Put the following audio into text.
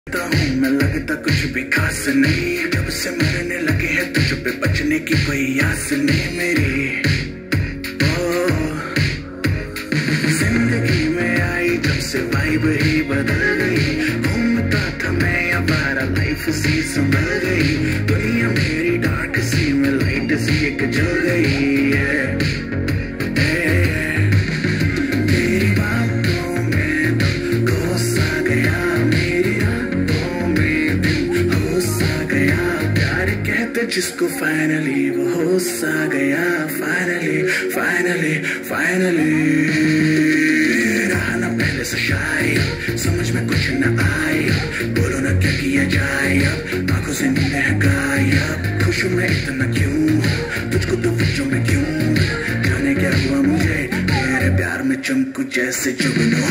मैं लगता कुछ भी खास नहीं, जब से मरने लगे हैं तुझ पे बचने की कोई आस नहीं मेरी। जिंदगी में आई जब से वाइब ही बदल गई, घूमता था मैं आवारा लाइफ सी संभल गई, दुनिया मेरी डार्क सी में लाइट सी एक जल गई है। तेरी बातों में तो घुस आ गया, मेरी रातों में दिल होश आ गया, प्यार कहते जिसको फाइनली वो होश आ गया, फाइनली फाइनली फाइनली। रहा ना पहले से शायद समझ में कुछ न आए, बोलो ना क्या किया जाए, अब आंखों से नींद है गायब, खुश मैं इतना क्यों, तुझको तो बच्चों में क्यों, जाने क्या हुआ मुझे, तेरे प्यार में चमकू जैसे जुगनू।